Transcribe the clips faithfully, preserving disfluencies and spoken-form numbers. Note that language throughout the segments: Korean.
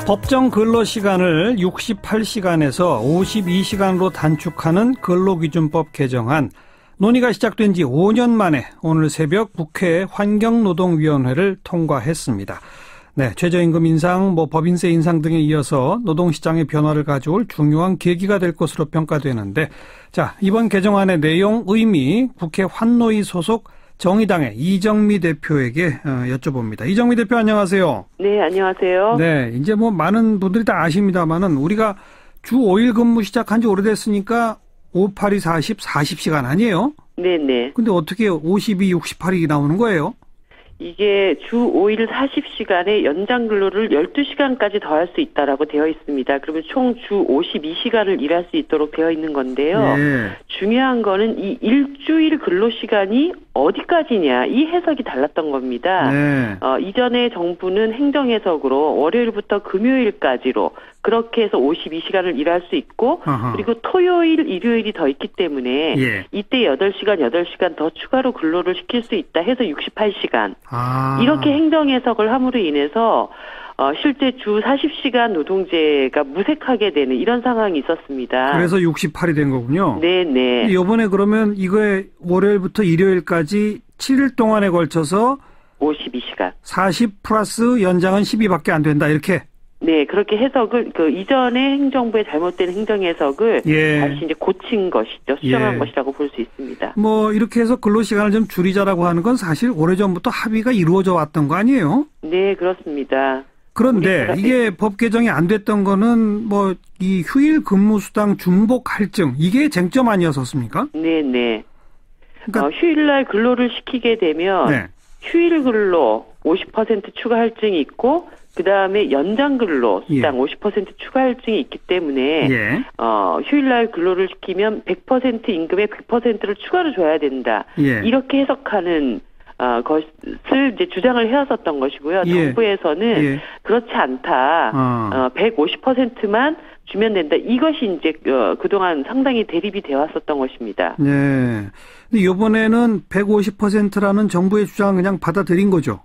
법정 근로시간을 육십팔 시간에서 오십이 시간으로 단축하는 근로기준법 개정안 논의가 시작된 지 오 년 만에 오늘 새벽 국회 환경노동위원회를 통과했습니다. 네, 최저임금 인상, 뭐 법인세 인상 등에 이어서 노동시장의 변화를 가져올 중요한 계기가 될 것으로 평가되는데, 자, 이번 개정안의 내용, 의미 국회 환노위 소속 정의당의 이정미 대표에게 여쭤봅니다. 이정미 대표 안녕하세요. 네, 안녕하세요. 네, 이제 뭐 많은 분들이 다 아십니다만은 우리가 주 오 일 근무 시작한 지 오래됐으니까 오팔이 사십, 사십 시간 아니에요? 네네. 근데 어떻게 오십이, 육십팔이 나오는 거예요? 이게 주 오 일 사십 시간에 연장 근로를 열두 시간까지 더할 수 있다라고 되어 있습니다. 그러면 총 주 오십이 시간을 일할 수 있도록 되어 있는 건데요. 네. 중요한 거는 이 일주일 근로 시간이 어디까지냐, 이 해석이 달랐던 겁니다. 네. 어, 이전에 정부는 행정해석으로 월요일부터 금요일까지로 그렇게 해서 오십이 시간을 일할 수 있고, 아하. 그리고 토요일, 일요일이 더 있기 때문에 예. 이때 여덟 시간, 여덟 시간 더 추가로 근로를 시킬 수 있다 해서 육십팔 시간. 아. 이렇게 행정해석을 함으로 인해서 어, 실제 주 사십 시간 노동제가 무색하게 되는 이런 상황이 있었습니다. 그래서 육십팔이 된 거군요. 네네. 이번에 그러면 이거에 월요일부터 일요일까지 칠 일 동안에 걸쳐서 오십이 시간. 사십 플러스 연장은 십이밖에 안 된다, 이렇게? 네, 그렇게 해석을, 그, 이전에 행정부의 잘못된 행정해석을 예. 다시 이제 고친 것이죠. 수정한 예. 것이라고 볼 수 있습니다. 뭐, 이렇게 해서 근로시간을 좀 줄이자라고 하는 건 사실 오래전부터 합의가 이루어져 왔던 거 아니에요? 네, 그렇습니다. 그런데 우리나라... 이게 법 개정이 안 됐던 거는 뭐, 이 휴일 근무수당 중복 할증, 이게 쟁점 아니었었습니까? 네네. 그러니까, 어, 휴일날 근로를 시키게 되면, 네. 휴일 근로 오십 퍼센트 추가 할증이 있고, 그 다음에 연장 근로 수당 예. 오십 퍼센트 추가 할증이 있기 때문에, 예. 어, 휴일날 근로를 시키면 백 퍼센트 임금의 백 퍼센트를 추가로 줘야 된다. 예. 이렇게 해석하는 어, 것을 이제 주장을 해왔었던 것이고요. 예. 정부에서는 예. 그렇지 않다. 어. 어, 백오십 퍼센트만 주면 된다. 이것이 이제 어, 그동안 상당히 대립이 되어 왔었던 것입니다. 네. 근데 이번에는 백오십 퍼센트라는 정부의 주장을 그냥 받아들인 거죠?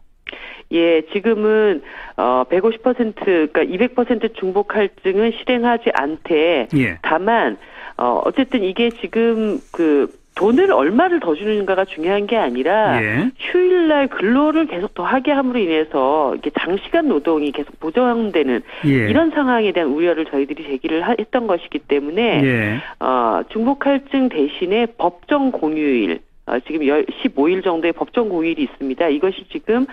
예, 지금은 어 백오십 퍼센트, 그러니까 이백 퍼센트 중복 할증은 실행하지 않되, 예. 다만 어 어쨌든 이게 지금 그 돈을 얼마를 더 주는가가 중요한 게 아니라 예. 휴일날 근로를 계속 더 하게 함으로 인해서 이게 장시간 노동이 계속 보정되는 예. 이런 상황에 대한 우려를 저희들이 제기를 하, 했던 것이기 때문에 예. 어 중복 할증 대신에 법정 공휴일, 어, 지금 십오 일 정도의 법정 공휴일이 있습니다. 이것이 지금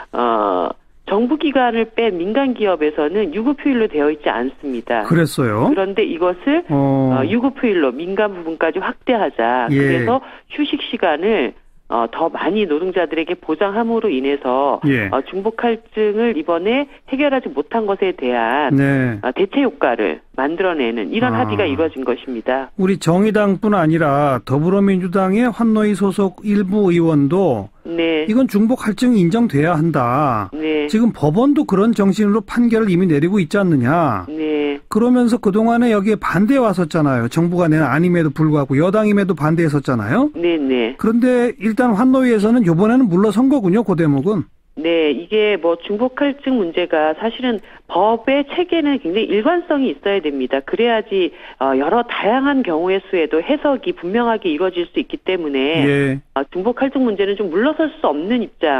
어, 정부 기관을 뺀 민간 기업에서는 유급휴일로 되어 있지 않습니다. 그랬어요? 그런데 이것을 어... 어, 유급휴일로 민간 부분까지 확대하자. 예. 그래서 휴식 시간을 어, 더 많이 노동자들에게 보장함으로 인해서 예. 어, 중복 할증을 이번에 해결하지 못한 것에 대한 네. 어, 대체 효과를 만들어내는 이런 아. 합의가 이루어진 것입니다. 우리 정의당뿐 아니라 더불어민주당의 환노위 소속 일부 의원도 네. 이건 중복 할증이 인정돼야 한다. 네. 지금 법원도 그런 정신으로 판결을 이미 내리고 있지 않느냐. 네. 그러면서 그동안에 여기에 반대해 왔었잖아요. 정부가 내는 아님에도 불구하고 여당임에도 반대했었잖아요. 네네. 그런데 일단 환노위에서는 이번에는 물러선 거군요. 그 대목은. 네, 이게 뭐 중복 할증 문제가 사실은 법의 체계는 굉장히 일관성이 있어야 됩니다. 그래야지 여러 다양한 경우의 수에도 해석이 분명하게 이루어질 수 있기 때문에 예. 중복 할증 문제는 좀 물러설 수 없는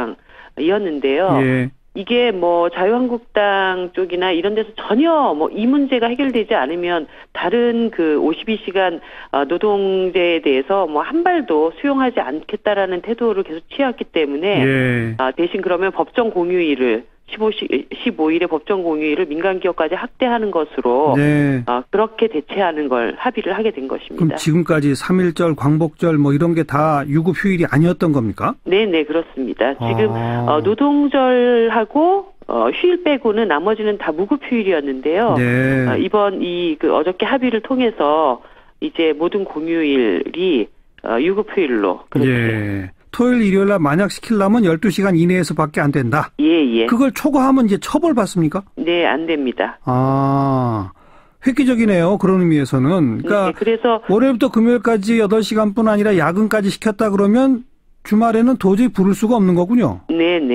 입장이었는데요. 예. 이게 뭐 자유한국당 쪽이나 이런 데서 전혀 뭐 이 문제가 해결되지 않으면 다른 그 오십이 시간 노동제에 대해서 뭐 한 발도 수용하지 않겠다라는 태도를 계속 취했기 때문에 예. 대신 그러면 법정 공휴일을 십오 일의 법정 공휴일을 민간 기업까지 확대하는 것으로 네. 어, 그렇게 대체하는 걸 합의를 하게 된 것입니다. 그럼 지금까지 삼일절, 광복절 뭐 이런 게 다 유급 휴일이 아니었던 겁니까? 네, 네, 그렇습니다. 지금 아. 어, 노동절하고 어, 휴일 빼고는 나머지는 다 무급 휴일이었는데요. 네. 어, 이번 이 그 어저께 합의를 통해서 이제 모든 공휴일이 어, 유급 휴일로 그렇게. 예. 토요일, 일요일 날 만약 시키려면 열두 시간 이내에서밖에 안 된다. 예, 예. 그걸 초과하면 이제 처벌받습니까? 네, 안 됩니다. 아, 획기적이네요. 그런 의미에서는. 그러니까 네, 그래서 월요일부터 금요일까지 여덟 시간뿐 아니라 야근까지 시켰다 그러면 주말에는 도저히 부를 수가 없는 거군요. 네, 네.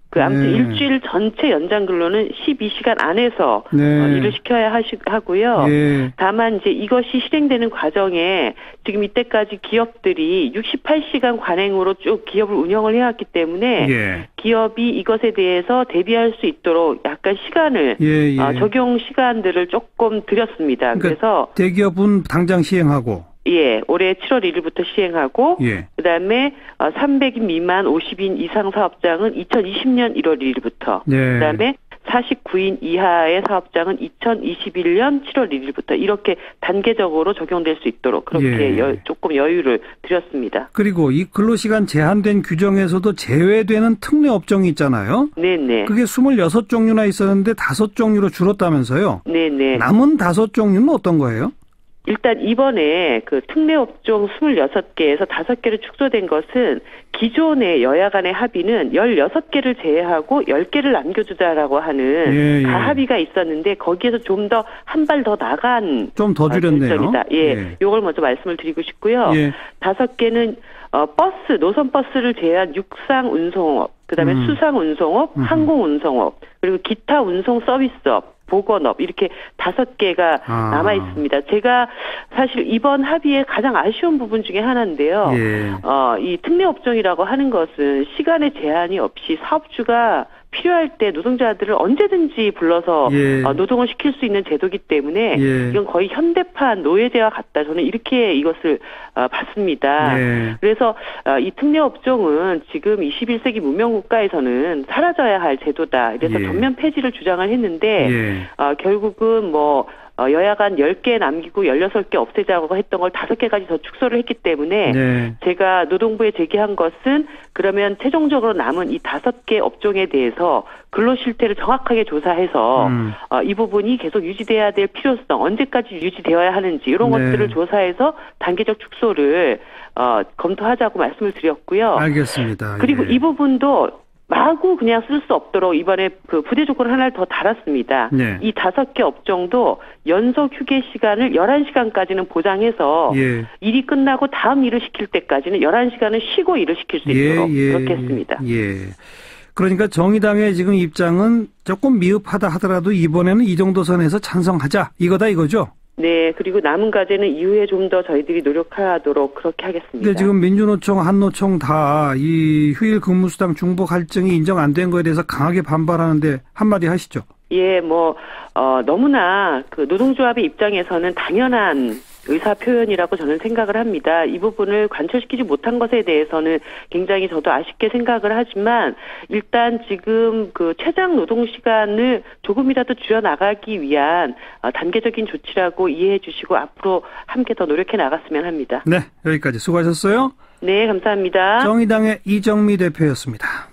그 아무튼 네. 일주일 전체 연장 근로는 십이 시간 안에서 네. 어, 일을 시켜야 하시, 하고요. 예. 다만 이제 이것이 실행되는 과정에 지금 이때까지 기업들이 육십팔 시간 관행으로 쭉 기업을 운영을 해왔기 때문에 예. 기업이 이것에 대해서 대비할 수 있도록 약간 시간을 예, 예. 어, 적용 시간들을 조금 드렸습니다. 그러니까 그래서 대기업은 당장 시행하고. 예, 올해 칠월 일일부터 시행하고, 예. 그 다음에 삼백 인 미만 오십 인 이상 사업장은 이천이십 년 일월 일일부터, 예. 그 다음에 사십구 인 이하의 사업장은 이천이십일 년 칠월 일일부터 이렇게 단계적으로 적용될 수 있도록 그렇게 예. 여, 조금 여유를 드렸습니다. 그리고 이 근로시간 제한된 규정에서도 제외되는 특례 업종이 있잖아요. 네네. 그게 스물여섯 종류나 있었는데 다섯 종류로 줄었다면서요. 네네. 남은 다섯 종류는 어떤 거예요? 일단 이번에 그 특례 업종 스물여섯 개에서 다섯 개로 축소된 것은 기존의 여야 간의 합의는 열여섯 개를 제외하고 열 개를 남겨두자라고 하는 예, 예. 가합의가 있었는데 거기에서 좀 더 한 발 더 나간 좀 더 줄였네요. 결정이다. 예, 예. 요걸 먼저 말씀을 드리고 싶고요. 예. 다섯 개는 어, 버스, 노선 버스를 제외한 육상 운송업, 그다음에 음. 수상 운송업, 음. 항공 운송업, 그리고 기타 운송 서비스업, 보건업 이렇게 다섯 개가 아. 남아 있습니다. 제가 사실 이번 합의의 가장 아쉬운 부분 중에 하나인데요. 예. 어, 이 특례 업종이라고 하는 것은 시간의 제한이 없이 사업주가 필요할 때 노동자들을 언제든지 불러서 예. 어, 노동을 시킬 수 있는 제도이기 때문에 예. 이건 거의 현대판 노예제와 같다. 저는 이렇게 이것을 어, 봤습니다. 예. 그래서 어, 이 특례 업종은 지금 이십일 세기 문명 국가에서는 사라져야 할 제도다. 그래서 예. 전면 폐지를 주장을 했는데 예. 어, 결국은 뭐 어, 여야간 열 개 남기고 열여섯 개 없애자고 했던 걸 다섯 개까지 더 축소를 했기 때문에 네. 제가 노동부에 제기한 것은 그러면 최종적으로 남은 이 다섯 개 업종에 대해서 근로 실태를 정확하게 조사해서 음. 어, 이 부분이 계속 유지돼야 될 필요성, 언제까지 유지되어야 하는지 이런 네. 것들을 조사해서 단계적 축소를 어, 검토하자고 말씀을 드렸고요. 알겠습니다. 그리고 예. 이 부분도 마구 그냥 쓸 수 없도록 이번에 그 부대 조건을 하나를 더 달았습니다. 네. 이 다섯 개 업종도 연속 휴게 시간을 열한 시간까지는 보장해서 예. 일이 끝나고 다음 일을 시킬 때까지는 열한 시간은 쉬고 일을 시킬 수 있도록 그렇게 했습니다. 예. 그러니까 정의당의 지금 입장은 조금 미흡하다 하더라도 이번에는 이 정도 선에서 찬성하자 이거다 이거죠? 네, 그리고 남은 과제는 이후에 좀 더 저희들이 노력하도록 그렇게 하겠습니다. 근데 지금 민주노총, 한노총 다 이 휴일 근무수당 중복 할증이 인정 안 된 거에 대해서 강하게 반발하는데 한마디 하시죠. 예, 뭐 어, 너무나 그 노동조합의 입장에서는 당연한 의사 표현이라고 저는 생각을 합니다. 이 부분을 관철시키지 못한 것에 대해서는 굉장히 저도 아쉽게 생각을 하지만 일단 지금 그 최장 노동 시간을 조금이라도 줄여 나가기 위한 단계적인 조치라고 이해해 주시고 앞으로 함께 더 노력해 나갔으면 합니다. 네, 여기까지 수고하셨어요. 네, 감사합니다. 정의당의 이정미 대표였습니다.